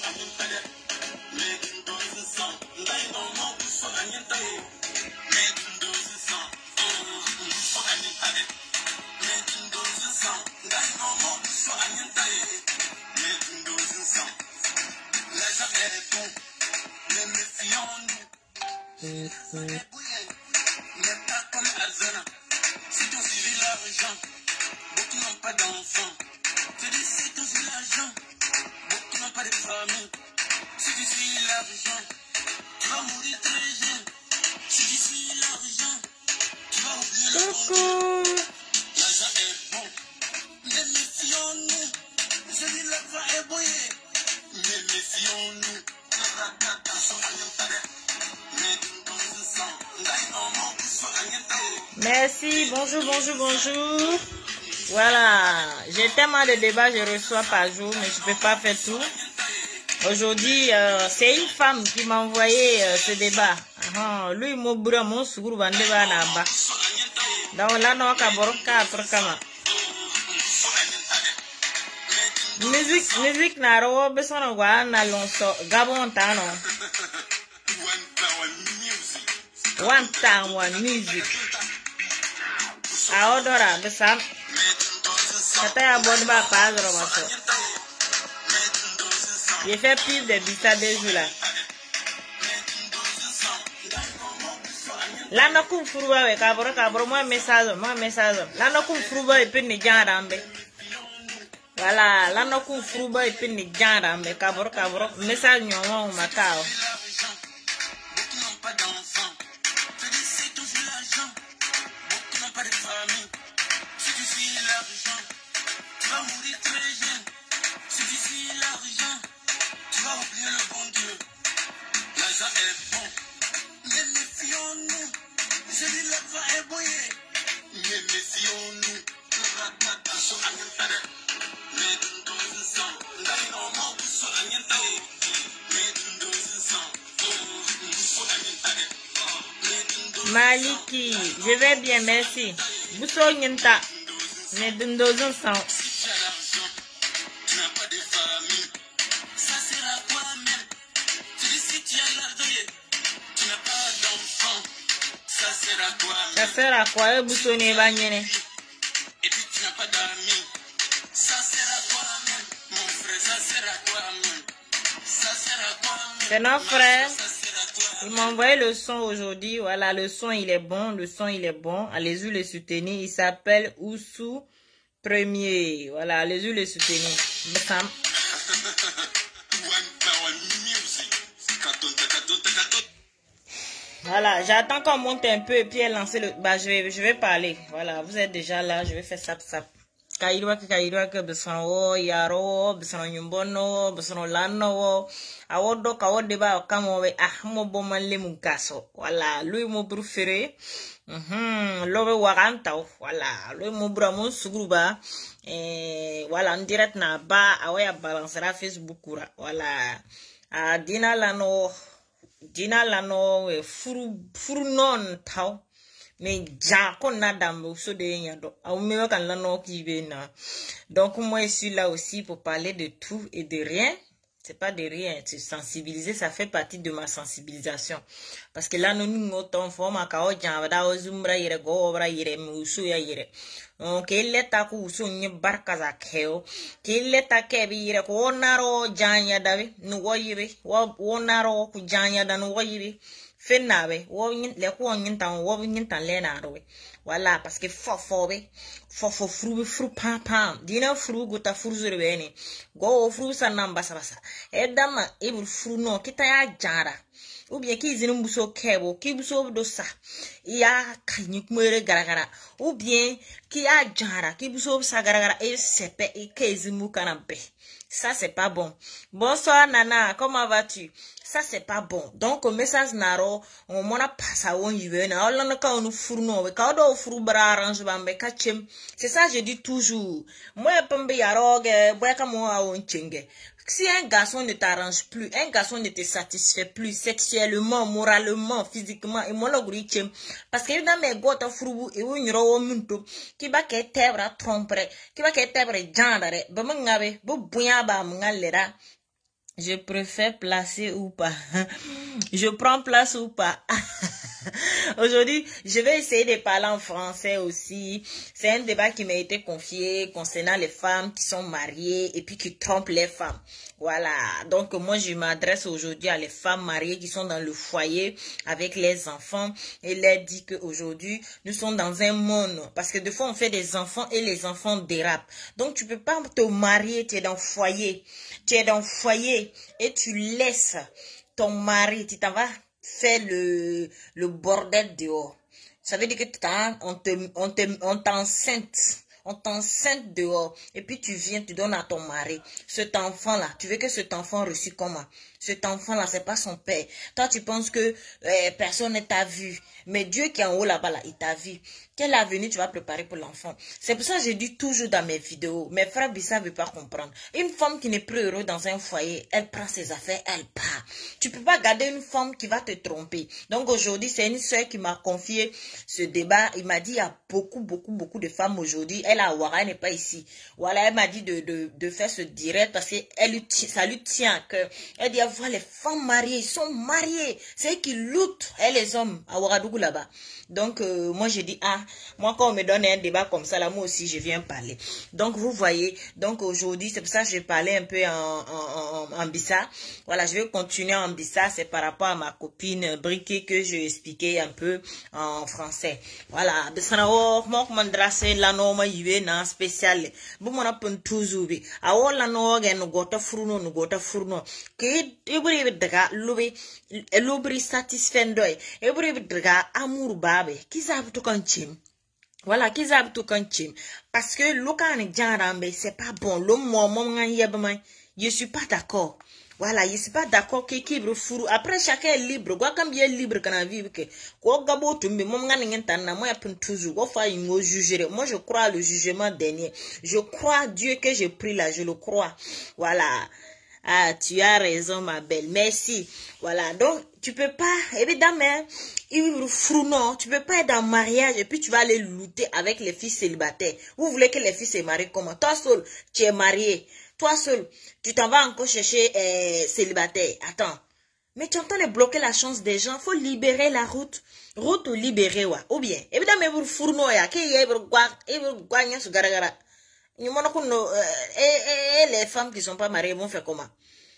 Merci, bonjour, bonjour, bonjour. Voilà, j'ai tellement de débats, je reçois par jour, mais je ne peux pas faire tout. Aujourd'hui, c'est une femme qui m'a envoyé ce débat. Lui, mon bourreau, mon sourd, mon débat là-bas. Donc là, non, musique na rawo besono gwa na lonso gabon tano. One time one music. Aodora besam. Kata ya bon ba padro maso. J'ai fait pile de bita des jours là. Là no kum furuba we kabro moi message. Là no kum furuba et puis ni janrambe. Voilà, là no kum furuba et puis ni janrambe kabro message nyomo makao. Maliki, je vais bien, merci. Bousso Nyenta, mais d'une dose sang. Ça sert à quoi, Bousso Nebanyene? Et puis tu n'as pas d'amis. Ça sert à quoi, même? Mon frère, ça sert à quoi, même? Ça sert à quoi, même? C'est notre frère. Il m'a envoyé le son aujourd'hui. Voilà, le son il est bon. Allez-y le soutenir. Il s'appelle Oussou Premier. Voilà, allez-y le soutenir. Voilà, j'attends qu'on monte un peu et puis elle lance le... Bah, je vais parler. Voilà, vous êtes déjà là. Je vais faire sap. Kairwa ke besono yaro besono nyumbono besono lano awodo kawode ba kamowe mo bomanle mukaso. Voilà, lui mon préféré. Lobe waranta. Voilà, lui mon bramon sugruba. Voilà, en direct na ba awaya balancera Facebook kura. Voilà. Dina lano furu non taw. Mais Jacob Nadam so de yado au mieux quand la no qui vient. Donc moi je suis là aussi pour parler de tout et de rien. C'est pas de rien, c'est sensibiliser, ça fait partie de ma sensibilisation. Parce que là nous nous autant forme à kao jamba ozumbra yere go obra yere musu ya yere. Donc il est à coup so nye barka za keo. Qu'il est à kebi yere ko onaro janya dawe nu woyire wo onaro ku janya da nu woyire. Fenabe wo le ko nyintan wo nyintan le na rowe wala parce que fofo fru pam dina fru gota fru zurbe ni go fru sanam basa edama e fru no kita ya jara ou bien ki zinu buso kebo ki buso do sa ya kanyi kumere garagara ou bien ki ya jara ki buso sa garagara e sepe e kezimu kanampe. Ça c'est pas bon. Bonsoir Nana, comment vas-tu? Ça c'est pas bon. Donc message naro on mona passa on yiwe na olana ka onu furno we ka do furu bra arrange bambe ka chem. C'est ça je dis toujours. Moi pembe yaroge boya ka mo a on chenge. Si un garçon ne t'arrange plus, un garçon ne te satisfait plus sexuellement, moralement, physiquement, et mon logri parce que dans mes gota frubu et où nyro munto qui va que tebra tromper, qui va que tebra jandare, ba mangabe, bu buya ba mngalera. Je préfère placer ou pas. Je prends place ou pas. Aujourd'hui, je vais essayer de parler en français aussi. C'est un débat qui m'a été confié concernant les femmes qui sont mariées et puis qui trompent les femmes. Voilà. Donc, moi, je m'adresse aujourd'hui à les femmes mariées qui sont dans le foyer avec les enfants et leur dit qu'aujourd'hui, nous sommes dans un monde. Parce que des fois, on fait des enfants et les enfants dérapent. Donc, tu peux pas te marier, tu es dans le foyer. Tu es dans le foyer et tu laisses ton mari, tu t'en vas faire le bordel dehors. Ça veut dire que on t'enceinte. On t'enceinte dehors. Et puis tu viens, tu donnes à ton mari. Cet enfant-là, tu veux que cet enfant reçu comment? Cet enfant-là, c'est pas son père. Toi, tu penses que personne ne t'a vu. Mais Dieu qui est en haut là-bas, là, il t'a vu. Quel avenir tu vas préparer pour l'enfant? C'est pour ça que je dis toujours dans mes vidéos, mes frères Bissa ne veulent pas comprendre. Une femme qui n'est plus heureuse dans un foyer, elle prend ses affaires, elle part. Tu peux pas garder une femme qui va te tromper. Donc aujourd'hui, c'est une soeur qui m'a confié ce débat. Il m'a dit, il y a beaucoup de femmes aujourd'hui. Elle a Ouara, elle n'est pas ici. Voilà, elle m'a dit de faire ce direct parce que ça lui tient à cœur. Elle dit, voir les femmes mariées, ils sont mariées. C'est eux qui luttent, et les hommes, à Ouagadougou là-bas. Donc, moi, j'ai dit, moi, quand on me donne un débat comme ça, là, moi aussi, je viens parler. Donc, vous voyez, donc aujourd'hui, c'est pour ça que je parlais un peu en Bissa. Voilà, je vais continuer en Bissa, c'est par rapport à ma copine Briquet que je expliquais un peu en français. Voilà, moi, comment dresser la norme, il y a un spécial. Bon, on a pas toujours vu. Alors, la norme, nous gota fourneau, que ebri daga lobri satisfendoy ebri daga amour babe kizab to kanchim. Voilà, kizab to kanchim parce que lokan jarambe c'est pas bon le moment yebama je suis pas d'accord. Voilà, je suis pas d'accord que kibre furu après chacun est libre quoi comme bien libre kana vivre que ko gabo tumbe mom ngani ngentana moi yapun toujours ko fa ingo juger. Moi je crois le jugement dernier. Je crois Dieu que j'ai pris là, je le crois. Voilà. Ah, tu as raison, ma belle. Merci. Voilà. Donc, tu peux pas, évidemment, tu peux pas être en mariage et puis tu vas aller lutter avec les filles célibataires. Vous voulez que les filles se marient comment? Toi seul, tu es marié. Toi seul, tu t'en vas encore chercher célibataire. Attends. Mais tu entends de bloquer la chance des gens. Faut libérer la route. Route ou libérer, ouais. Ou bien, évidemment, vous fourneau, ya, qui y a, les femmes qui sont pas mariées vont faire comment?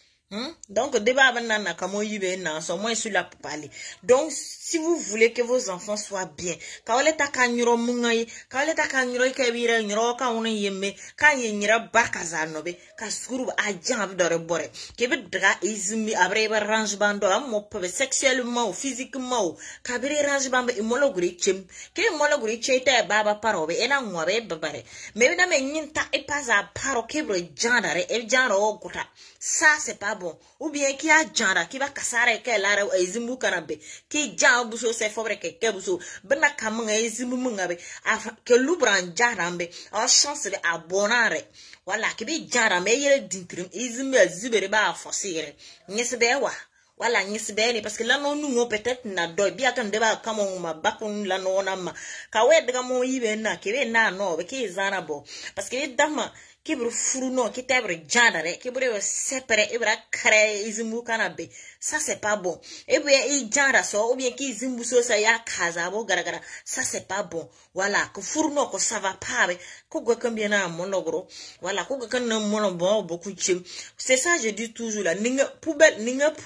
Donc, débat banana, comme on sont moins sur la pour parler. Donc, si vous voulez que vos enfants soient bien, quand on est à Kanyuro Mungaye, quand on est à Kanyuro Kabira, quand on est yeme, quand il y a Bakazanobe, quand Sourou a jambe de rebore, qui veut dra izumi, abré range bando, à mon peu sexuellement ou physiquement, Kabiri range bamba, et mologri chim, qui est mologri chete baba parobe, et non, moi, babare. Mais évidemment, il et pas à paro, qui veut genre, et genre, ça, c'est pas bon. Ou bien qui a genre qui va casser que la ezimbu kanabe qui jang buso se fobre que buso bena kamanga ezimbu mungabe que lubran jarambe a chance de abonare voilà qui bi jarambe yele dintrim ezimbu zibere ba forcer nyesbewa voilà nyesbeni parce que là non nous peut-être na do bien quand débat comme on ma bakon la non na ma ka we de mo yibe na ke be na no be ki zana bo parce que dama kibru furuno ki tebre jadare kibru separe ibra kare izimbu kanabe ça c'est pas bon et bien il jara so ou bien ki izimbu so ça ya kazabo garagara ça c'est pas bon voilà que furuno ko ça va pas ko go combien na monogro voilà ko go kan mono bon beaucoup chim c'est ça je dis toujours là ninga poubelle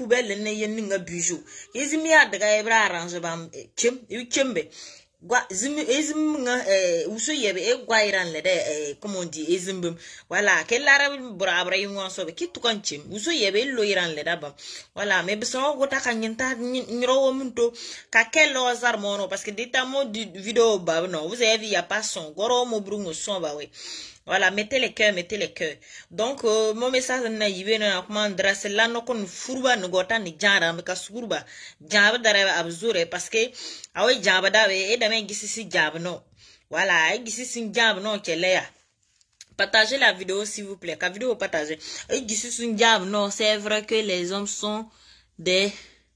ne yen ninga bijou izimi ya daga ibra arrange bam chimbe gwa ezimnga uso yebe e gwa iran le de comment on dit ezimbum voilà quel arabe brabra yungo so be kitu kanchim uso yebe lo iran le daba voilà mais beso go ta kanyenta nyro munto ka kelo azar mono parce que dita mo vidéo ba non vous avez vu il y a pas son goro mo brungo son ba we. Voilà, mettez les cœurs. Donc, mon message na yibe na comment dresser là no kon furba no gota ni jara me ka surba. Jaba dara abzure parce que awe jaba dawe e da men gisi jaba no. Voilà, e gisi jaba no keleya. Partagez la vidéo s'il vous plaît. La vidéo partagez. E gisi jaba no, c'est vrai que les hommes sont des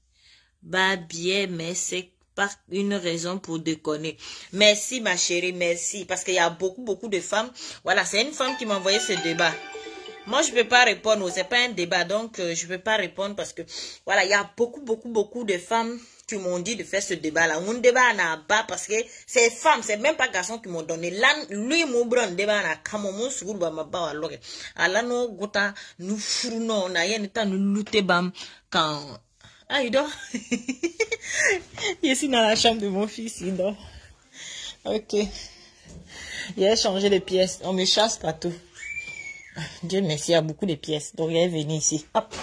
babiers mais c'est pas une raison pour déconner. Merci ma chérie, merci. Parce qu'il y a beaucoup de femmes. Voilà, c'est une femme qui m'a envoyé ce débat. Moi, je peux pas répondre. C'est pas un débat, donc je peux pas répondre parce que voilà, il y a beaucoup de femmes qui m'ont dit de faire ce débat-là. Mon débat n'a pas parce que c'est femmes, c'est même pas garçons qui m'ont donné. Là, lui, mon bras, débat n'a qu'à mon secours, bah, ma bah, alors. Alors, nous, gota, nous fournons, on a rien de nous lutter, bam, quand. Ah, il dort. Je suis dans la chambre de mon fils, il dort. Ok. Il a changé les pièces. On me chasse partout. Dieu merci, il y a beaucoup de pièces. Donc, il est venu ici. Hop.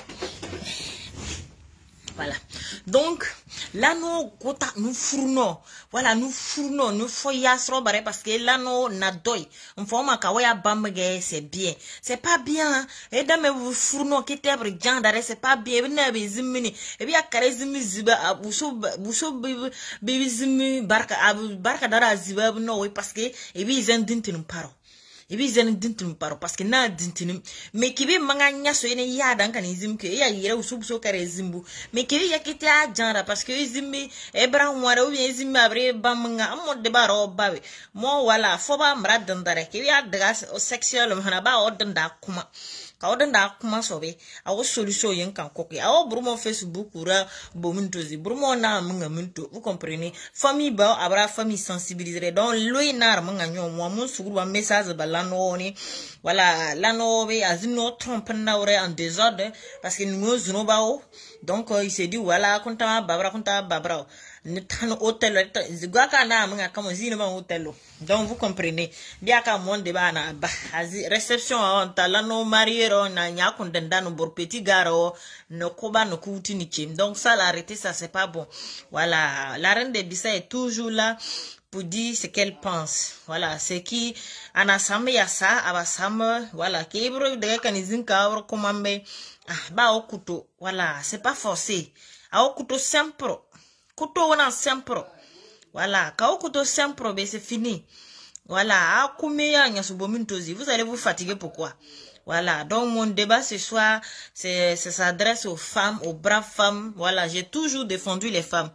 Voilà. Donc, là, nous fournons. Voilà, nous fournons. Nous foyasserons parce que là, nous n'adoy. On fait un kawaya bamge, c'est bien. C'est pas bien. Et dans mes fournons qui t'es brigand, c'est pas bien. Et bien, zimini. Et bien, carré zimi ziba, bousso, baby zimi, barka dara ziba, non, oui, parce que, et bien, ils ont dit nous parlons. Et puis, ils ont dit parce que na dintinum. Mais qui veut manganya so yene ya dan kan izim ke ya yira usubso kare zimbu. Mais qui veut yakiti a jara parce que izimi ebra wara ou izimi abre bamanga amo de baro bawe. Mo wala foba mrad dandare ki ya daga sexual mana ba odanda kuma. Ka odanda kuma sobe. Awo solution yen kan koki. Awo brumo Facebook ura bomuntozi. Brumo na munga munto. Vous comprenez? Famille ba abra famille sensibilisée. Donc lui na manga nyo mo mun suguru ba message ba lano voilà lano be azino trompe na ore en désordre parce que nous zuno bao. Donc il s'est dit voilà konta babra ne tan hôtel zigaka na manga kama zino ma hôtel. Donc vous comprenez? Biaka monde ba na ba réception on talano mariero na nyakundenda no bor petit garo no koba no kuti ni kim. Donc ça l'arrêter ça c'est pas bon. Voilà, la reine de Bissa est toujours là pour dire ce qu'elle pense. Voilà, c'est qui anasame ya sa abasame voilà, qui bro de kanizin ka or komambe ba okuto. Voilà, c'est pas forcé. A okuto simple. Kuto wana simple. Voilà, ka okuto simple ben c'est fini. Voilà, a kumeya nyasubomintozi. Vous allez vous fatiguer pourquoi? Voilà, donc mon débat ce soir, ça s'adresse aux femmes, aux braves femmes. Voilà, j'ai toujours défendu les femmes.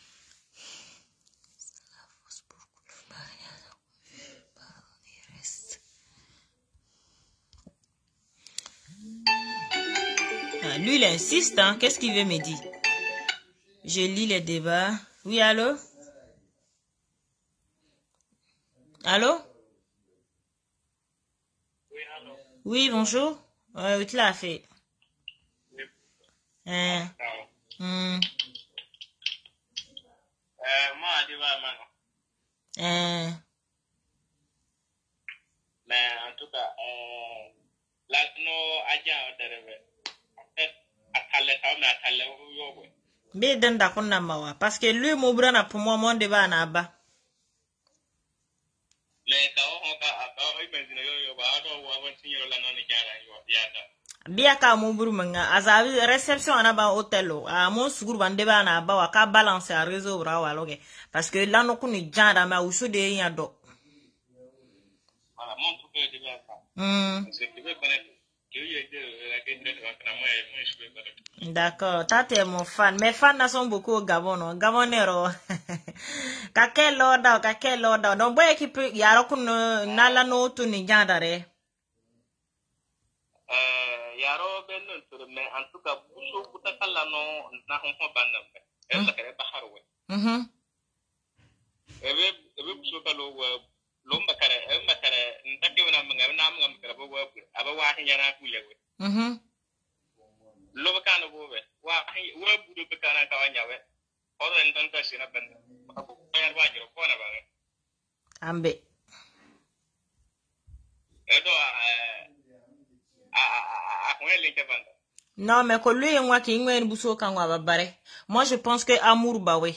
Ah, lui, il insiste, hein. Qu'est-ce qu'il veut me dire? Je lis les débats. Oui, allô? Allô? Oui, bonjour. Oui, tu l'as fait. Moi, mais en tout cas, là, Be dan da kunna mawa parce que lui mo brana pour moi mon débat na ba. Bia ka mo buru manga azabi réception na ba hôtel o a mon sugur ban débat na ba wa ka balance à réseau bra wa loge parce que là no kuni janda ma usu de ya do. Voilà, mon truc de débat. C'est que veut connaître. D'accord, ça t'es mon fan. Mes fans sont beaucoup au Gabon, non? Gabonero. Kake loda. Donc, boy, qui peut, yaro kun nala no tu ni jandare. Yaro ben non, mais en tout cas, bousso kutakala no na honho bandam. Elle kare baharwe. Ebe bousso kalo lomba kare ntake wana mga kare bo aba wa hinyana kulewe. Loba kana bobe wa budu be kana kawanyawe odo enton ka sina ben ko yar wajiro ko na bare ambe edo kwele ke banda. Non mais ko lui en wa ki ngwen buso kan wa babare. Moi je pense que amour ba we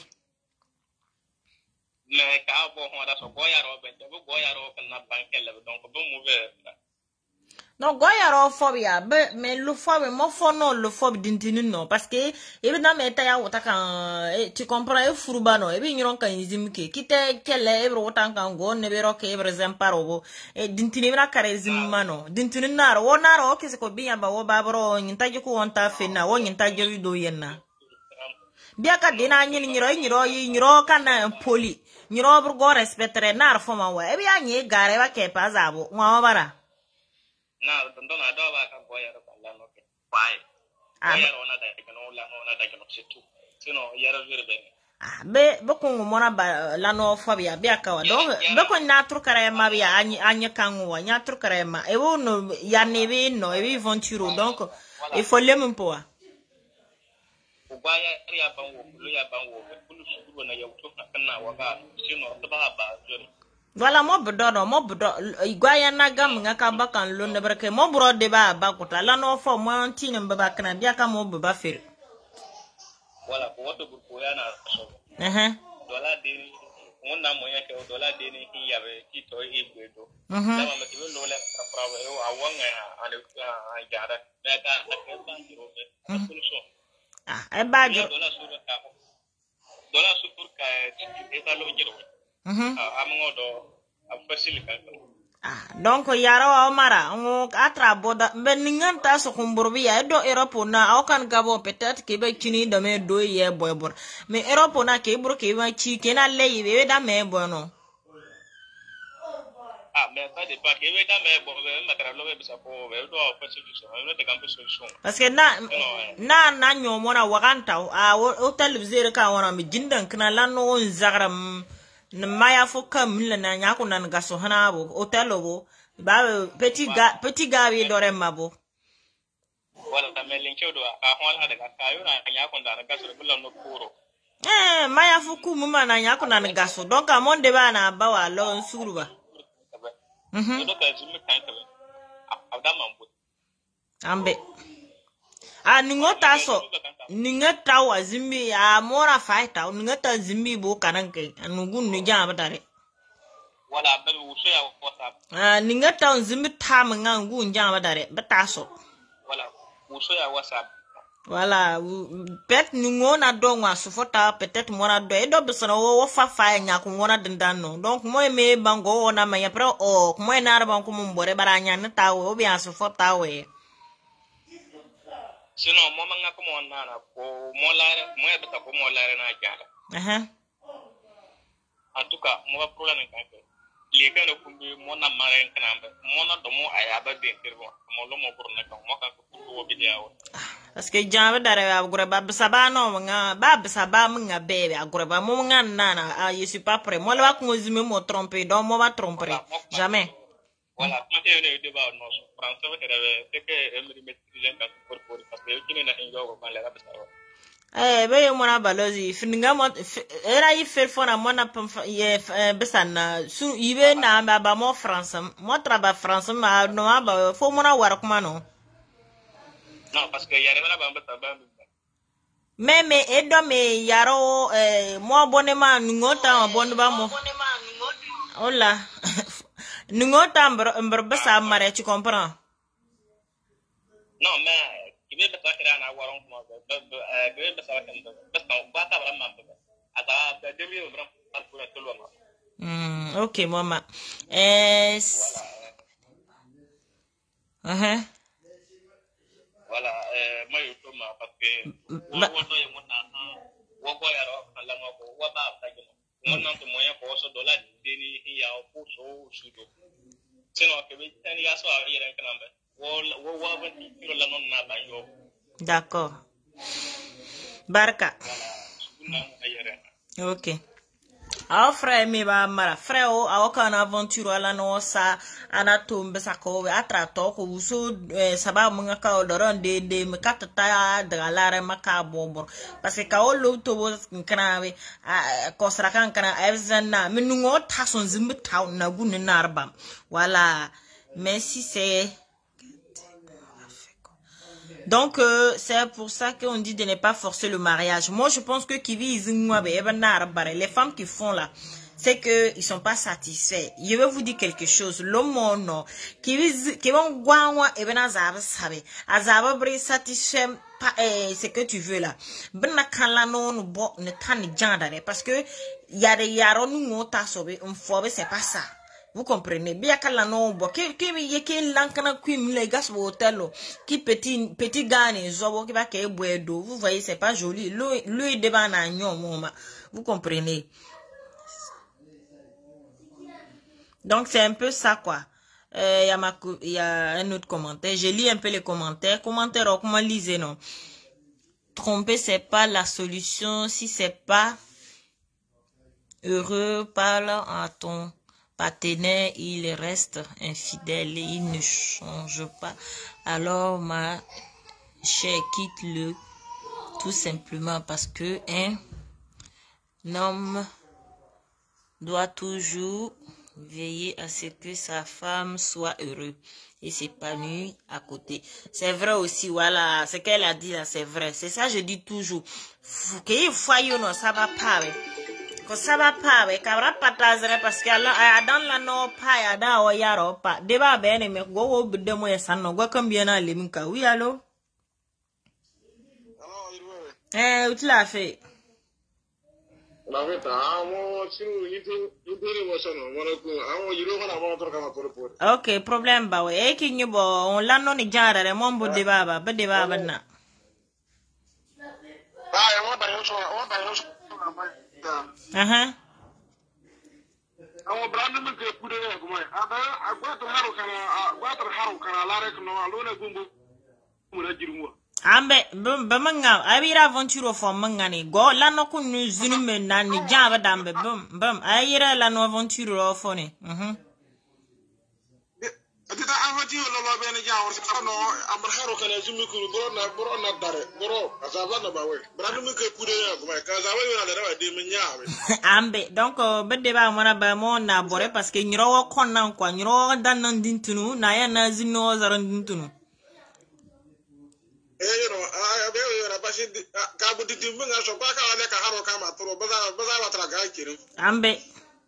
mais ka bo ho da so go yaro ben bo go yaro kan na bankelle donc bo mu be. Non, goyaro phobia, mais le phobie, moi, non, le phobie d'intinu, non, parce que, évidemment, mais t'as autant tu comprends, et fourbano, et bien, y'en quand ils qui t'es, quel est, autant qu'un go, ne verra qu'ebre zemparo, et d'intinu, na carezimano, d'intinu, naro, o naro, que c'est quoi bien, ba, o babro, y'inta yuku, on t'a fait, na, o y'inta yuku do yena. Bien qu'à dina, y'iro, kana, poli, y'iro, go respecterait, nar, foma, ouais, et bien, y'y gare, va, qu'est pas, zabo, ouah, bara. Na don na do ba ka boya ro la no ke. Pai. Boya ro na da ke no la no na da ke no setu. Sino yara zure be. Be ko ngomona ba la no fobia be akawa donc be ko na tru kare ma bia anya kanwa nya tru kare ma e wono ya nebe no e venturo donc il faut le même poa ubaya ya banwo lu ya banwo kulu suguro na yauto na kana waga sino to ba ba jori voilà mo bodo igwaya na gam nga ka bakan lo ne barke mo bro de ba kota la no fo mo antine mbaba kana bia ka mo ba fer wala ko wato ko yana so dola de wonna mo yake dola de ni yabe ki to igwedo dama me tiwo lo le prawo e awanga ane jara da ka ba jiro be solution e ba jiro dola sur ka e ta lo jiro amongodo afasili ka donc yara wa mara on atra boda ben nganta so kumburbi ya do Europe na aukan gabo peut-être que be kini de me do ye boybor mais Europe na ke bur ke wa chi ke na le ye da me bono mais ça dépend que we da me bo be matara lo be bisa ko be do solution no te campo solution parce que na nyomo na wakanta hotel zere ka wana mi jindan kana lano zagram Maya foka mille na nyako nan gaso hanabo hotelobo ba petit gars wi dore mabo wala ta melin chodo a hola daga kayo na nyako nan gaso bulan no kuro maya foku muma na nyako nan gaso donc amonde ba na ba wa lo nsuruba do ka zumi kan ka abda mambu ambe ningota so ningata wa zimbi mora fighter ningata zimbi bo kananke anugun ni jama dare wala be uso ya whatsapp ningata zimbi tam ngangu jama dare betaso wala uso ya whatsapp wala pet ningona dongwa sufota peut-être mona do edo bisana wo fa nya ko wona dindano donc moy me bango wona ma ya pro o moy na arban ko mum bore baranya na tawo obi asufota we sino mo manga ko mo nana ko mo lare mo e beta ko mo lare na jara en tout cas mo ba problème kan ko le kan ko mo na mare kan ambe mo na do mo aya ba de terbo mo lo mo burna kan mo kan ko ko bi dia o parce que jambe dare agura ba saba no nga ba saba nga bebe agura ba mo nga nana je suis pas prêt mo la ko zimi mo tromper donc mo va tromper jamais voilà ma te ne de ba no français ba tere te ke emri maîtriser kan pour parce que kini na ingo ko le ga bisa be mona balozi fininga mo era yi fer fona mona ye besana su ibe na ba mo français mo traba français ma no ba fo mona war kuma no non parce que yare na ba mbata ba me edo me yaro mo abonnement ngota abonnement mo hola Ningota mbr basa mare, tu comprends? Non, mais qui veut pas faire un avoir un comment qui veut pas faire parce qu'on va pas vraiment à la demi vraiment pour tout le monde. OK, maman. Voilà, moi je peux parce que on va yaro la ngo wa ba ta gino. On nan to moyen ko so dollar deni ya ko so sudo. Sino que be tani ya so a yere kanambe. Wo ba ti la non na ba yo. D'accord. Barka. Voilà. OK. Our frère me ba mara frère o awoka na aventure ala no sa anatombe sako we atrato ko uso saba munga ka odoron de me katata de alare maka bobo parce que ka o lo to kana we ko sra kan kana evzana minungo tason zimbi taw na gunu narba voilà merci c'est donc c'est pour ça qu'on dit de ne pas forcer le mariage. Moi je pense que les femmes qui font là, c'est que ils sont pas satisfaits. Je vais vous dire quelque chose. L'homme non qui vont guanwa et ben azaba sabe. Azaba bre satisfait pas ce que tu veux là. Ben na kala non bo ne tani jandare parce que il y a des yaron nous ta sobe on faut c'est pas ça. Vous comprenez bien qu'à la non bo qui lankana quim les gars au hôtel qui petit gane zobo qui va que boire d'eau vous voyez c'est pas joli lui débat na nyom vous comprenez donc c'est un peu ça quoi Il y a un autre commentaire. Je lis un peu les commentaires. Commentaire, comment lisez, non? Tromper, c'est pas la solution. Si c'est pas heureux, parle à ton partenaire, il reste infidèle et il ne change pas. Alors, ma chère, quitte-le tout simplement parce que un homme doit toujours veiller à ce que sa femme soit heureuse et s'épanouir à côté. C'est vrai aussi, voilà, ce qu'elle a dit là, c'est vrai. C'est ça, je dis toujours. Que fois non, ça va pas. Ko ça va pas, kabra patazere parce que dans la no pa ya da o yaro pa. Deba bene me go bude mo yesano go combien na leminka. Oui, allô? Où tu l'as fait? Ok, problème ba we ki nyubo on lanno ni jarare mon bo deba ba deba ba na. Awo brand mun ke kude ne kuma agwato haru kana lare no alona gumbu mu na jirmuwa ambe bamanga abira aventure fo mangani go lano kunu zunume nani jaba dambe bam ayira lano aventure fo ne Adita aventure lo ba bene jaawor ci xano am haru kana zumi ku boro na dare boro azaba na bawe brand mun ke kude ne kuma ka zawa yo na dara de men nyaawe ambe donc bedde ba mona ba mo na bore parce que nyiro kon nan quoi nyiro dan nan dintunu na ya na zino zaran dintunu you know abe yo na bashi ka bu ditim nga so ba ka ale ka haro ka ma tro baza watra ga kiru ambe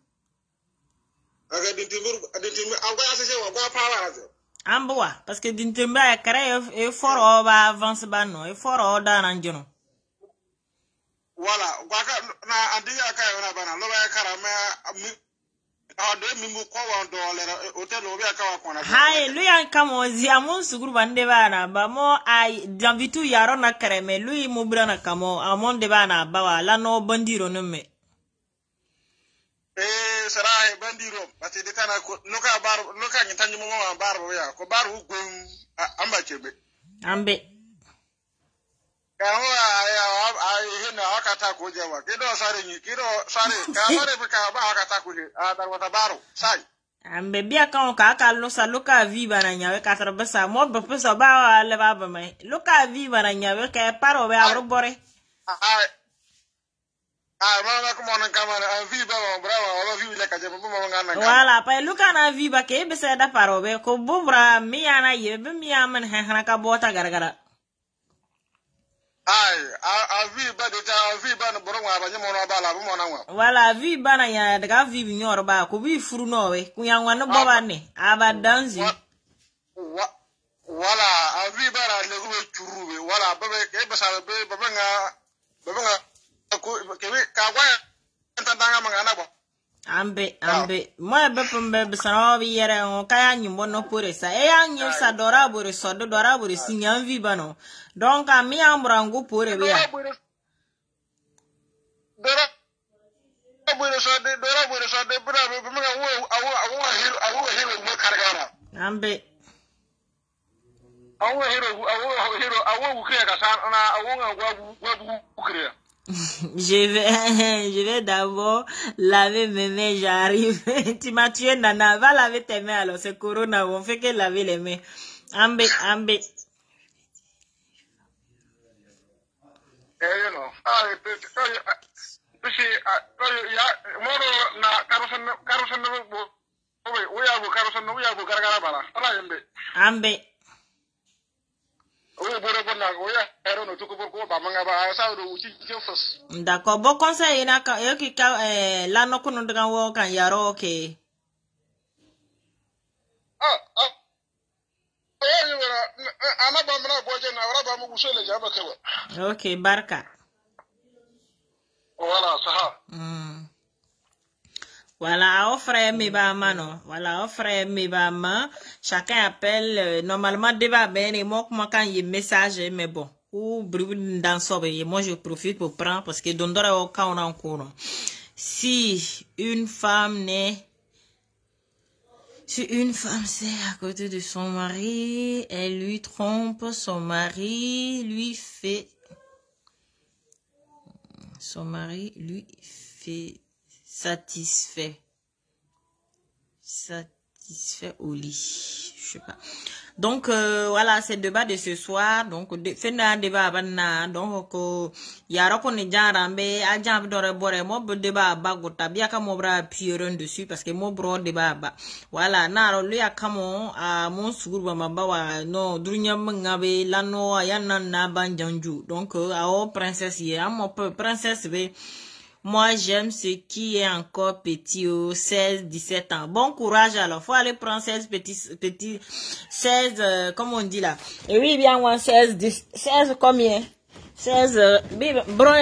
aga ditim agwa asese wa gwa power ajo ambo parce que dintemba ya kare e foro ba avance ba no e foro da nan jono wala gwa ka na andi aka yo na bana lo ba kara ma ado mi mu ko wa do le hotel obi aka wa kona hai lui an kamo zia mun suguru bande bana ba mo ai janvitu yaro na kare me lui mu brana kamo amon de bana ba wala no bandiro no me sarai bandiro ati de kana ko no ka nyitanyi mo ma baro ya ko baro gum amba chebe ambe kawo ai hina akata ko jewa kido sare ni kido sare ka sare ka ba akata ko dar wata baro sai ambe bia kan ka lo ka viva na nyawe ka trabasa mo be pesa ba le ba me lo ka viva na nyawe ka paro be abro bore mama ko mon kamera viva bravo wala viva le ka je mo ngana wala pa lo ka na viva ke be se da paro be ko bubra mi ana ye be mi aman ha ka bota garagara viva de ta viva no boro wa ba nyemo no bala bu mo na wa wala viva na ya daga viva nyor ba ko bi furu no we ku ya nwa no boba ne aba danzi wala viva ra le ko churube wala ba be ke ba sa be ba nga ko ke ka wa tandanga mangana bo ambe mo be pembe be sa bi yere on kaya nyimbo no pore sa e ya nyi sa dora bore so do dora bore sinya viva no donc a mi amrangu pore be ya dora bore so de bra be mga awu hero mo kargara ambe awu hero awu kre ka san na awu gwa kre Je vais d'abord laver mes mains, j'arrive. Tu m'as tué, Nana. Va laver tes mains, alors. C'est Corona. On fait que laver les mains. Ambe. You know. Ambe. D'accord, bon conseil na ka yo ki ka la no kunu ndga wo kan yaro ke ok barka voilà ça voilà offre mi ba mano voilà offre mi ba ma chacun appelle normalement débat ben et moi comment quand il message mais bon ou dans sobe et moi je profite pour prendre parce que dondora au cas on encore si une femme n'est Si une femme c'est à côté de son mari, elle lui trompe, son mari lui fait satisfait au lit. Je sais pas. Donc voilà, c'est le débat de ce soir. Donc fait un débat donc yara ko ne jarambe a jambe dore bore mo débat ba gota bien ka mo bra pieuron dessus parce que mo bro débat ba voilà na lui a kamo a mon sugur ba wa no drunya ngabe lano yana na banjanju donc a princesse ya mo princesse be. Moi, j'aime ce qui est encore petit, 16-17 ans. Bon courage, alors. Faut aller prendre 16 petits, 16, comme on dit là. Et oui, bien, moi, 16 combien? 16, bron,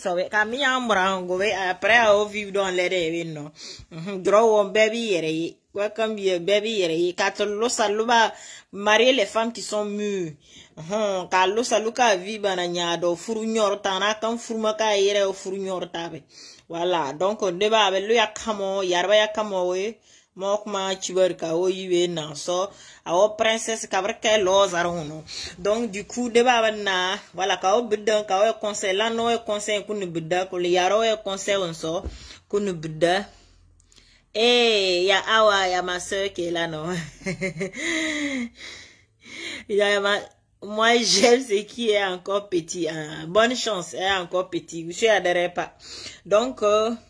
après, à vivre dans les rêves, non. Draw baby, welcome, baby, katolo saluba, marier les femmes qui sont mûres. Kalo saluka viba na nyado furu nyorta na kan furuma ka yere furu nyorta be voilà donc débat avec lui yakamo yarba yakamo we mokma chibarka o yiwe na so awo princesse kabrka lozarono donc du coup débat na voilà ka o bidda ka o conseil la no conseil kunu bidda ko yaro e conseil on so kunu bidda ya awa ya ma sœur qui est là non ya ma. Moi, j'aime ce qui est encore petit. Hein. Bonne chance, elle est encore petit. Je n'adhère pas. Donc,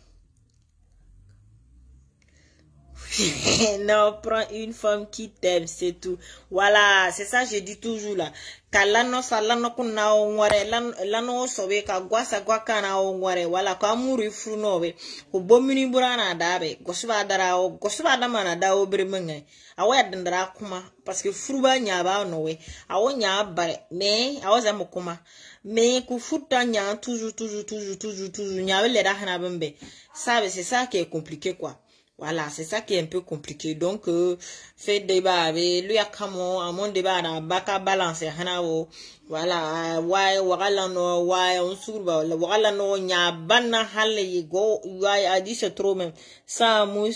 non, prends une femme qui t'aime, c'est tout. Voilà, c'est ça, je dis toujours là. Kalano salano kuna ongware lano sobe ka gwasa gwaka na ongware wala ka muri frunobe ko bomini burana dabe gosuba dama na dawo birmenga awa dandara kuma parce que fruba nyaba nowe awo nya bare mais awo za mukuma mais ku futa nya toujours nya le da hana bembe ça c'est ça qui est compliqué quoi. Voilà, c'est ça qui est un peu compliqué. Donc, fait débat avec lui à comment, à mon débat, na baka balance, hanao, voilà, wala no, on surba, wala no, nya banna halle yigo, a dit c'est trop même. Ça, moi,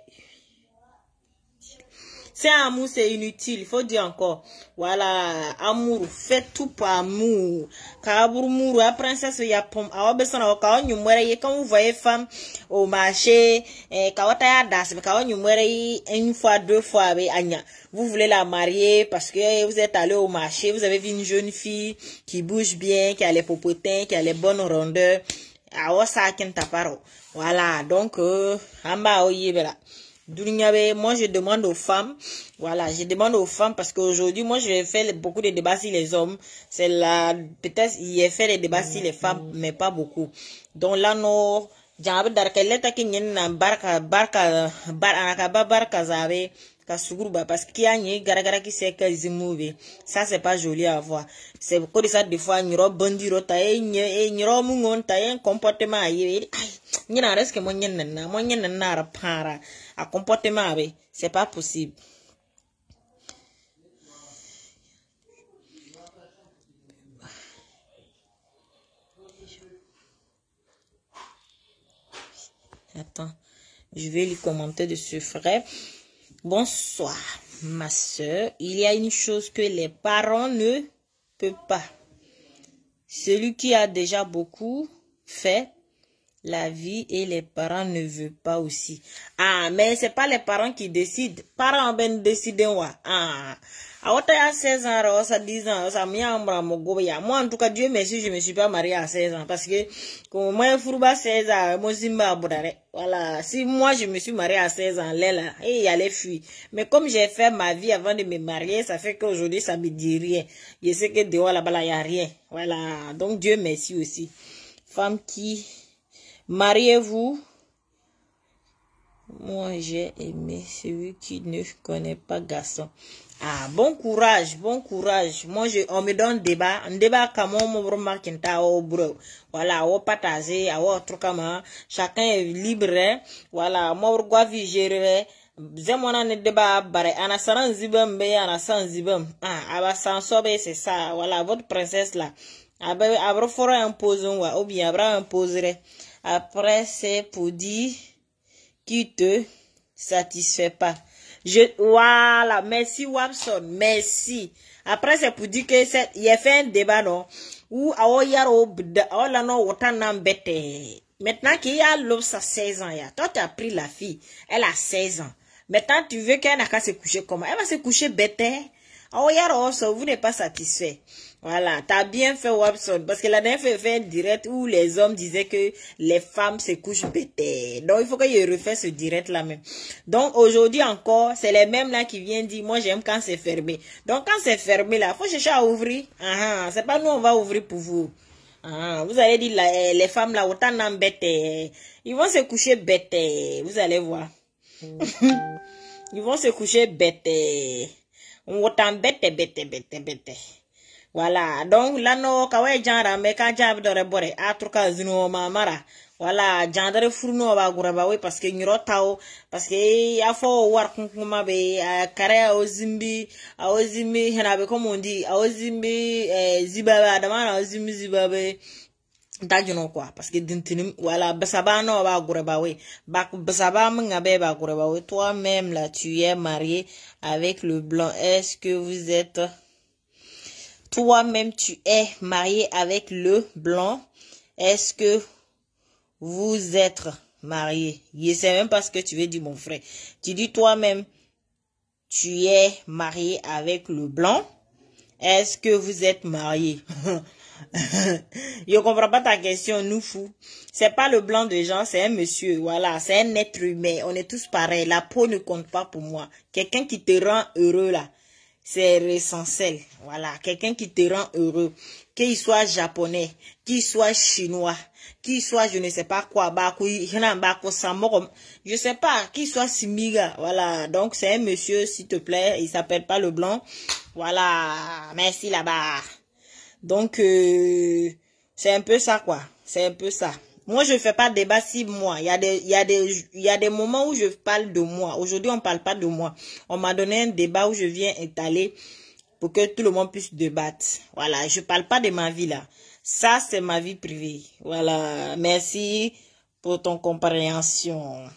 c'est amour, c'est inutile, il faut dire encore. Voilà, amour, faites tout pour amour. Kaburumuru, la princesse, il y a pomme. Alors, quand vous voyez femme au marché, quand une fois, 2 fois, vous voulez la marier parce que vous êtes allé au marché, vous avez vu une jeune fille qui bouge bien, qui a les popotins, qui a les bonnes rondeurs. Alors, ça, voilà, donc, moi je demande aux femmes, voilà, je demande aux femmes parce qu'aujourd'hui, moi je fais beaucoup de débats sur les hommes, c'est là, peut-être il a fait des débats sur les femmes, mais pas beaucoup. Donc là, non, j'avais d'arkeleta qui n'y a barka zabe, parce qu'il y a une garagara qui sait que zimouvé. Ça, c'est pas joli à voir. C'est beaucoup de ça, des fois, n'y a bandiro, n'y a mungon, un comportement aïe. N'y a reste que moi, n'y a pas à comportement, c'est pas possible. Attends, je vais lui commenter de ce frère. Bonsoir, ma soeur. Il y a une chose que les parents ne peuvent pas. Celui qui a déjà beaucoup fait la vie et les parents ne veulent pas aussi. Ah, mais c'est pas les parents qui décident. Parents ben décident wa. Ah. À 16 ans, ça 10 ans, ça moi en tout cas Dieu merci, je me suis pas mariée à 16 ans parce que comme moi Fourouba 16 ans, moi Zimba Boudare. Voilà, si moi je me suis mariée à 16 ans, là, et il allait fuir. Mais comme j'ai fait ma vie avant de me marier, ça fait qu'aujourd'hui ça me dit rien. Je sais que dehors là-bas il y a rien. Voilà, donc Dieu merci aussi. Femme qui mariez-vous. Moi, j'ai aimé celui qui ne connaît pas garçon. Ah, bon courage, bon courage. Moi, on me donne un débat comme on remarque au bro. Voilà, on partage, on truc chacun est libre. Voilà, moi, on va gérer. Zemona ne débat bare ana saran zibam be ana san zibam. Ah, aba san sobe c'est ça. Voilà, votre princesse là. Abra fera imposer ou bien abra imposerait. Après, c'est pour dire qui te satisfait pas. Voilà, merci Watson, merci. Après, c'est pour dire que il a fait un débat, non, où maintenant qu'il y a l'obs à 16 ans, toi tu as pris la fille, elle a 16 ans. Maintenant tu veux qu'elle n'a qu'à se coucher comment? Elle va se coucher bête. Vous n'êtes pas satisfait. Voilà, t'as bien fait Watson, parce que la dernière fois, il fait un direct où les hommes disaient que les femmes se couchent bêtes. Donc, il faut qu'il refait ce direct là même. Donc, aujourd'hui encore, c'est les mêmes là qui viennent dire, moi j'aime quand c'est fermé. Donc, quand c'est fermé là, faut chercher à ouvrir. C'est pas nous, on va ouvrir pour vous. Vous allez dire, les femmes là, autant n'en bêtes. Ils vont se coucher bêtes. Vous allez voir. Ils vont se coucher bêtes. Autant bêtes. Voilà, donc là no kawai janra me ka jab dore bore atruka zino mamara. Voilà, jandare furno ba guraba we parce que nyiro taw parce que ya fo war kunkuma be kare ozimbi henabe comme on dit ozimbi zibabe adama ozimbi zibabe dajuno quoi parce que dintinim voilà basaba no ba guraba we ba basaba ngabe ba guraba we toi même là tu es marié avec le blanc, est-ce que vous êtes toi-même, tu es marié avec le blanc. Est-ce que vous êtes marié? Je sais même pas ce que tu veux dire, mon frère. Tu dis toi-même, tu es marié avec le blanc. Est-ce que vous êtes marié? Je comprends pas ta question, nous fous. C'est pas le blanc de gens, c'est un monsieur. Voilà, c'est un être humain. On est tous pareils. La peau ne compte pas pour moi. Quelqu'un qui te rend heureux là. C'est l'essentiel. Voilà. Quelqu'un qui te rend heureux. Qu'il soit japonais, qu'il soit chinois, qu'il soit je ne sais pas quoi, je sais pas, qu'il soit simiga. Voilà. Donc, c'est un monsieur, s'il te plaît. Il s'appelle pas le blanc. Voilà. Merci là-bas. Donc, c'est un peu ça, quoi. C'est un peu ça. Moi, je fais pas de débat sur moi. Il y a des moments où je parle de moi. Aujourd'hui, on parle pas de moi. On m'a donné un débat où je viens étaler pour que tout le monde puisse débattre. Voilà. Je parle pas de ma vie, là. Ça, c'est ma vie privée. Voilà. Merci pour ton compréhension.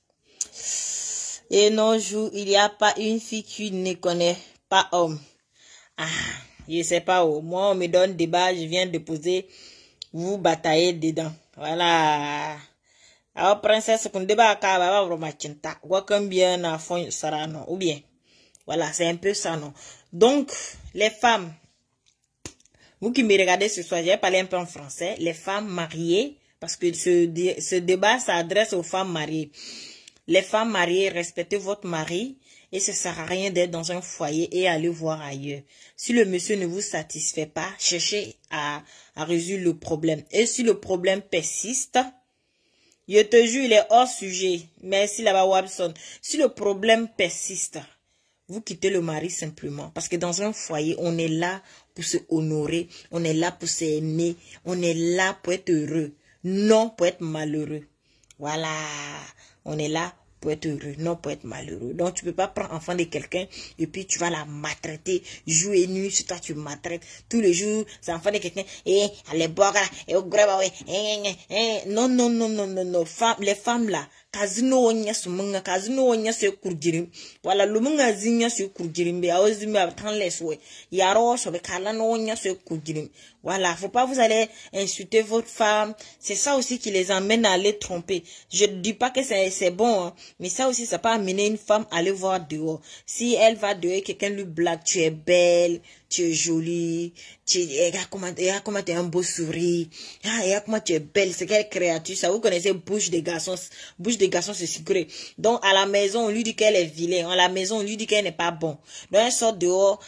Et non, il n'y a pas une fille qui ne connaît pas homme. Je sais pas où. Moi, on me donne débat, je viens de poser, vous bataillez dedans. Voilà. Alors, princesse, qu'on débat à Kaba, vraiment, chinta. Welcome bien à fond, Sarah, non. Ou bien. Voilà, c'est un peu ça, non. Donc, les femmes, vous qui me regardez ce soir, j'ai parlé un peu en français, les femmes mariées, parce que ce débat s'adresse aux femmes mariées. Les femmes mariées, respectez votre mari. Et ça sert à rien d'être dans un foyer et aller voir ailleurs. Si le monsieur ne vous satisfait pas, cherchez à résoudre le problème. Et si le problème persiste, je te jure, il est hors sujet. Merci là-bas, Watson. Si le problème persiste, vous quittez le mari simplement. Parce que dans un foyer, on est là pour se honorer. On est là pour s'aimer. On est là pour être heureux. Non pour être malheureux. Voilà. On est là pour être heureux, non pour être malheureux. Donc, tu peux pas prendre enfant de quelqu'un et puis tu vas la maltraiter, jour et nuit, sur toi tu maltraites. Tous les jours, c'est enfant de quelqu'un, et allez boire, et au grave, non, non, non, non, non, non, les femmes là, kazino onya sumunga, kazino onya se kurjirim, wala lumunga zinya se kurjirim, be aozimi abtan leswe, yaro sobe kalano onya se kurjirim. Voilà, faut pas vous aller insulter votre femme. C'est ça aussi qui les amène à aller tromper. Je ne dis pas que c'est bon, hein, mais ça aussi, ça peut amener une femme à aller voir dehors. Si elle va dehors, quelqu'un lui blague, tu es belle, tu es jolie, regarde comment tu as un beau sourire, regarde comment tu es belle, c'est quelle créature, ça vous connaissez bouche des garçons c'est secret. Donc à la maison, on lui dit qu'elle est vilaine, à la maison, on lui dit qu'elle n'est pas bon. Donc elle sort dehors,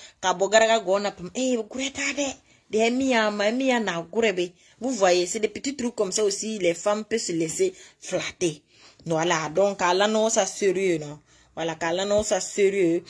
vous voyez, c'est des petits trucs comme ça aussi, les femmes peuvent se laisser flatter. Voilà, donc à l'anneau, ça sérieux, non? Voilà, à l'anneau, ça sérieux.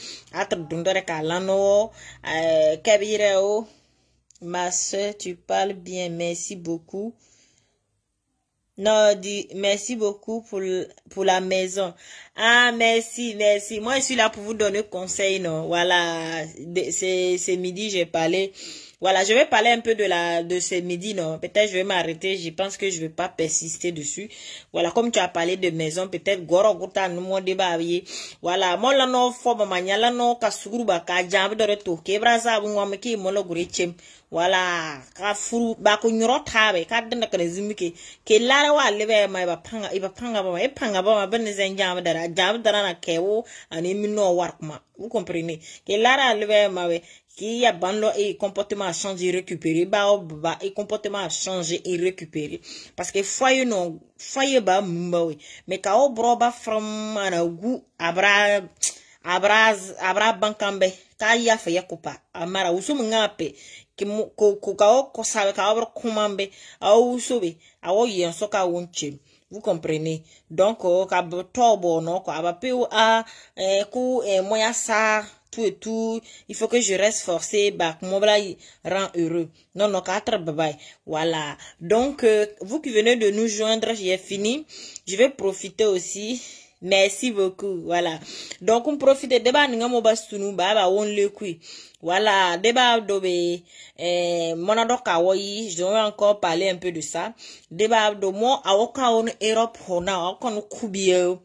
Ma soeur, tu parles bien, merci beaucoup. Non, dis merci beaucoup pour la maison. Ah, merci. Moi, je suis là pour vous donner conseil, non? Voilà, c'est midi, j'ai parlé Voilà, je vais parler un peu de ce midi, non. Peut-être je vais m'arrêter. Je pense que je vais pas persister dessus. Voilà, comme tu as parlé de maison, peut-être goro gota no mo débat. Voilà, moi là non fo manya là non kasuru ba ka jambe de retour. Kebraza bu ngam ki mo lo gure chem. Voilà, ka furu ba ko nyoro tabe ka danda ka zimike. Ke lara wa lebe ma ba panga ba e panga ba ma ben zen jambe dara na kewo ani mi no war kuma. Vous comprenez? Que lara lebe ma we qui a banlo et comportement a changé récupéré ba et comportement a changé et récupéré parce que foyer non foyer ba mbawe mais ka o broba from ana gu abra bankambe ka ya fa yakupa amara usum ngape ki ko ka o ko sabe ka obro kumambe au usobe awo yen so ka wonche. Vous comprenez? Donc ka tobo no ko abape a ku moya sa tout et tout, il faut que je reste forcé, bah, mon bras rend heureux. Non, non, 4 bye bye. Voilà. Donc, vous qui venez de nous joindre, j'ai fini. Je vais profiter aussi. Merci beaucoup. Voilà. Donc, on profite de débat, n'inga mo bastunu, bah, on le kui. Voilà. Débat dobe, monado kawaii, je vais encore parler un peu de ça. Débat do mo, awoka on Europe, hona, awoka kubie,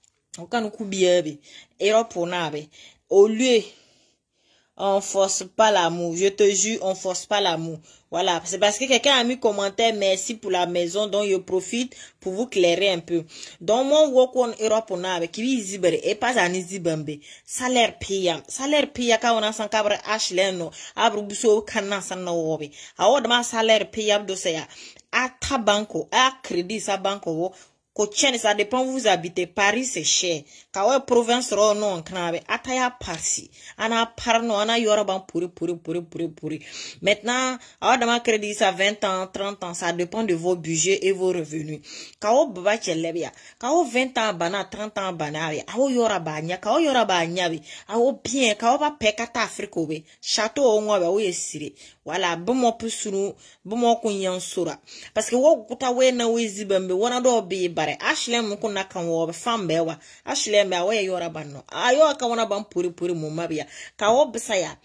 Europe, hona, au lieu, on force pas l'amour. Je te jure, on force pas l'amour. Voilà. C'est parce que quelqu'un a mis commentaire, merci pour la maison, donc je profite pour vous clairer un peu. Donc, mon work on Europe, on a avec qui zibere, et pas à nizibambe. Salaire payant. Salaire payant, quand on a sans cabre H-leno, abrubuso, canan, sans no wobe. A ma salaire payant de ça. À ta banco, à crédit, sa banco, Coachene, ça dépend où vous habitez. Paris, c'est cher. Kawa province ro non knabe. Ataya parsi. Ana parno, ana yoraban pourri. Maintenant, awa dama crédit ça 20 ans, 30 ans, ça dépend de vos budgets et vos revenus. Kawa baba chelebia. Kawa 20 ans bana, 30 ans bana. Awa yorabanya, kawa yorabanya bi. Awa bien, kawa pa pekata Afriko be. Château onwa ba we sire. Voilà, bomo pusunu, bomo kunyansura. Parce que wo kuta we na we zibambe, wana do be bare. Ashlem kuna kan wo fambe wa. Ashlem ba we yora banno. Ayo ka wana ban puri mu mabia. Ka wo bisaya.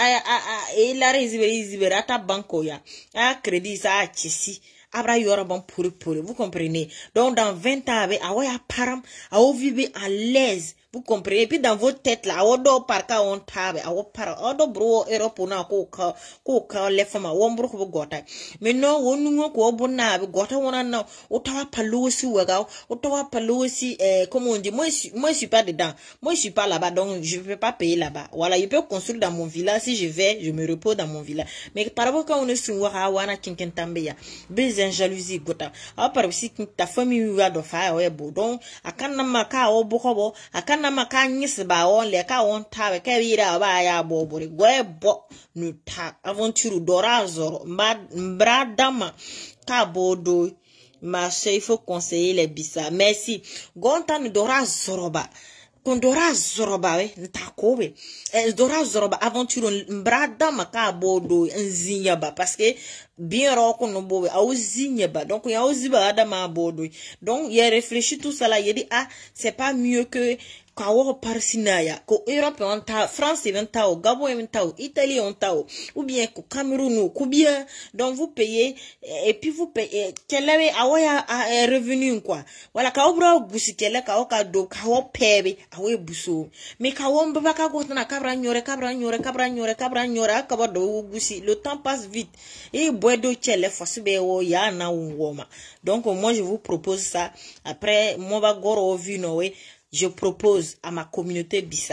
La rezibere ata banko ya. Crédit sa chisi. Abra yora ban puri. Vous comprenez? Donc dans 20 ans, awa param, awa vivre à l'aise. Vous comprenez? Et puis dans votre tête là, awodo parka on tabe, awo para, awodo bro Europe na ko le fama, wombro ko gota. Mais non, wonu ko bona be gota wona na, otawa palosi waga, otawa palosi comment on dit, moi je suis pas dedans. Moi je suis pas là-bas, donc je peux pas payer là-bas. Voilà, je peux construire dans mon village si je vais, je me repose dans mon village. Mais par rapport quand on est sur wana kinkentambeya, besoin jalousie gota. A par si ta famille va do fa webo. Donc akana maka obokobo, akana na makanyis ba on le ka on tabe ka wira ba ya bobore gwebo nu ta aventure dorazoro mbradama ka bodo ma il faut conseiller les bisa. Merci gonta nu dorazoro ba kondora zoroba we ntakobe dora zoroba aventure mbradama ka bodo nzinya ba parce que bien roko no bobe au zinya ba donc ya oziba adama bodo donc il réfléchit tout ça là il dit ah c'est pas mieux que kawo parsinaya ko Europe on ta France on ta Gabon on ta Italie on ta ou bien ko Cameroun ou bien donc vous payez et puis vous payez quel est awaya revenu quoi voilà kawo bro busi kele kawo ka do kawo pebe awe buso mais kawo mbaba ka go na kabra nyore akaba do busi le temps passe vite et boedo chele fosibe wo ya na woma donc moi je vous propose ça après moi va goro vinowe. Je propose à ma communauté Bissa.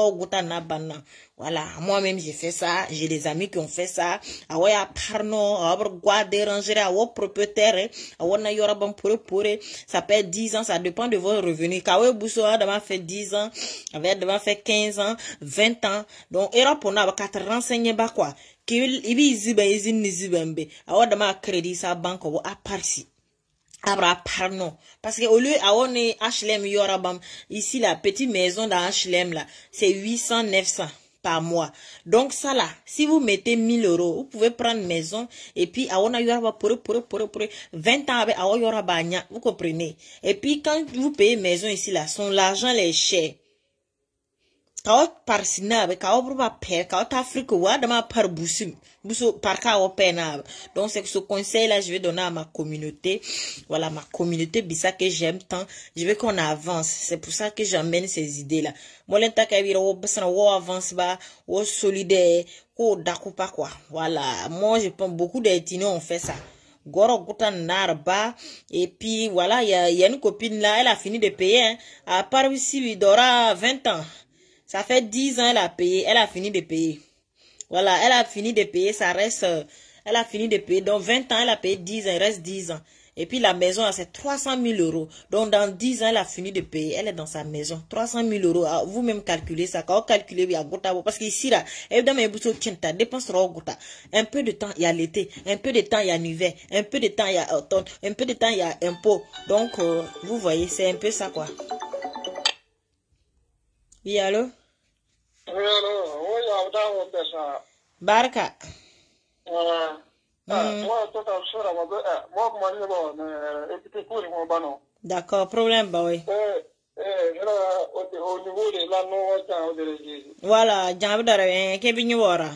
Voilà, moi-même j'ai fait ça, j'ai des amis qui ont fait ça. Awaya parno, awaya déranger, awaya propriétaire, awaya yorabam pour. Ça peut être 10 ans, ça dépend de vos revenus. Kawe Bousso a demain fait 10 ans, avait demain fait 15 ans, 20 ans. Donc, Europe on a 4 renseigner ba quoi. Qu'il ibi ziba izin nizibembe. Awaya demain crédit sa banque ou à parsi. Abra pardon parce que au lieu à on est HLM yorabam ici la petite maison dans HLM là c'est 800 900 par mois donc ça là si vous mettez 1000 €, vous pouvez prendre maison et puis à on a yoraba pour 20 ans avec à yoraba nya vous comprenez et puis quand vous payez maison ici là son l'argent les cher Kao par sinabe, kao bruba per, kao t'Afrique, wa dama par busu par kao penabe. Donc c'est que ce conseil-là, je vais donner à ma communauté. Voilà, ma communauté, ça que j'aime tant. Je veux qu'on avance. C'est pour ça que j'emmène ces idées-là. Moi, l'enta kabira, on avance ba, on solidaire, on d'accord pas quoi. Voilà. Moi, je pense beaucoup d'Éthiopiens ont fait ça. Goro Goutan Narba, et puis voilà, il y a une copine là, elle a fini de payer, hein. À part ici, il aura 20 ans. Ça fait 10 ans, elle a payé, elle a fini de payer. Voilà, elle a fini de payer, ça reste, elle a fini de payer. Donc 20 ans, elle a payé 10 ans, il reste 10 ans. Et puis la maison, c'est 300 000 euros. Donc dans 10 ans, elle a fini de payer. Elle est dans sa maison. 300 000 euros. Vous-même calculez ça. Quand vous calculez, il y a Gouta. Parce qu'ici, là, évidemment, il dépense Gouta. Un peu de temps, il y a l'été. Un peu de temps, il y a l'hiver. Un peu de temps, il y a automne. Un peu de temps, il y a impôt. Donc, vous voyez, c'est un peu ça, quoi. Oui, allô? Oui, allô? Oui, on a ça. Barka. D'accord, problème, bah oui. Voilà, j'en ai qui vient voir.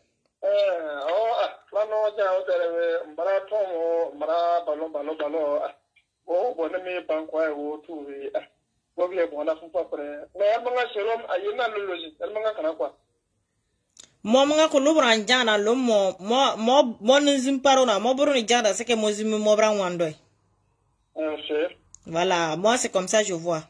Mo mga ko lubran jana lo mo nzim parona mo boro ni jana c'est que mo zim mo bran wando. Voilà, moi c'est comme ça je vois.